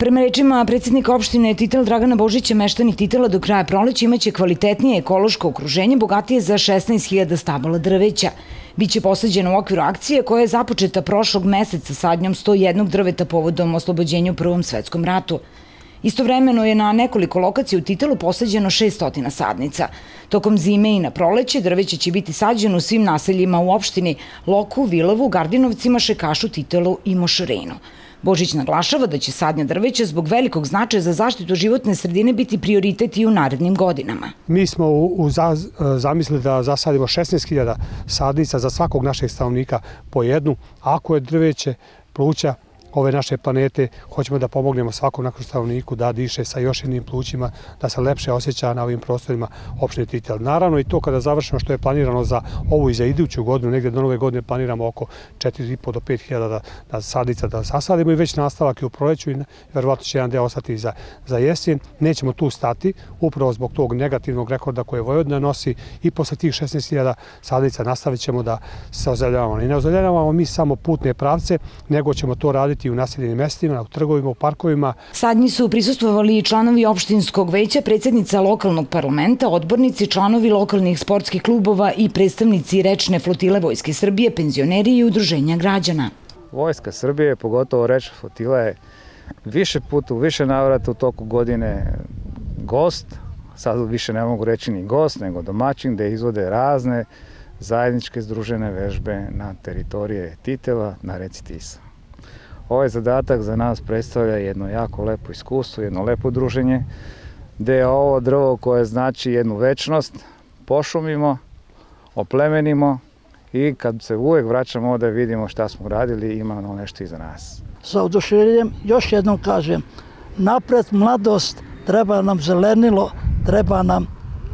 Prema rečima predsjednika opštine Titel Dragana Božića, meštani Titela do kraja proleća imaće kvalitetnije ekološko okruženje, bogatije za 16.000 stabala drveća. Biće posađeno u okviru akcije koja je započeta prošlog meseca sadnjom 101 drveta povodom oslobođenja u Prvom svetskom ratu. Istovremeno je na nekoliko lokacija u Titelu posađeno 600 sadnica. Tokom zime i na proleće drveće će biti sađeno u svim naseljima u opštini Loku, Vilovu, Gardinovcima, Šekašu, Titelu i Mošarenu. Božić naglašava da će sadnja drveća zbog velikog značaja za zaštitu životne sredine biti prioritet i u narednim godinama. Mi smo zamislili da zasadimo 16.000 sadnica za svakog našeg stanovnika po jednu. Ako je drveće pluća ove naše planete, hoćemo da pomognemo svakom našem stanovniku da diše sa još jednim plućima, da se lepše osjeća na ovim prostorima opštine Titel. Naravno i to kada završimo što je planirano za ovu i za iduću godinu, negdje do nove godine planiramo oko 4.500 do 5.000 sadnica da zasadimo i već nastavak je u proleću i verovatno će jedan deo ostati za jesen. Nećemo tu stati, upravo zbog tog negativnog rekorda koje Vojvodina nosi i posle tih 16.000 sadnica nastavit ćemo da se ozelenjavamo. I ne ozelenjavamo mi samo putne pravce, nego ćemo to raditi i u naseljenim mestima, u trgovima, u parkovima. Sadnji su prisustvovali i članovi opštinskog veća, predsjednica lokalnog parlamenta, odbornici, članovi lokalnih sportskih klubova i predstavnici rečne flotile Vojske Srbije, penzioneri i udruženja građana. Vojska Srbije, pogotovo rečna flotila, je više puta, u više navrata u toku godine gost, sad više ne mogu reći ni gost, nego domaćin, gde izvode razne zajedničke združene vežbe na teritorije Titela, na reci Tisa. Ovaj zadatak za nas predstavlja jedno jako lepo iskustvo, jedno lepo druženje, gde je ovo drvo koje znači jednu večnost, pošumimo, oplemenimo i kad se uvek vraćamo ovde vidimo šta smo radili, ima ono nešto iza nas. Sa oduševljenjem još jednom kažem, napred mladost, treba nam zelenilo, treba nam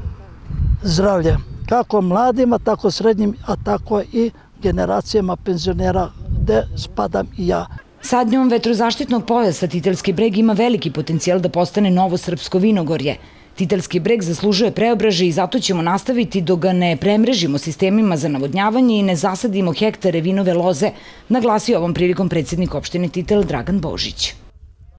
zdravlje. Kako mladima, tako srednjim, a tako i generacijama penzionera, gde spadam i ja. Sadnjom vetrozaštitnog pojasa Titelski breg ima veliki potencijal da postane novo srpsko vinogorje. Titelski breg zaslužuje preobražaj i zato ćemo nastaviti dok ga ne premrežimo sistemima za navodnjavanje i ne zasadimo hektare vinove loze, naglasio ovom prilikom predsjednik opštine Titel Dragan Božić.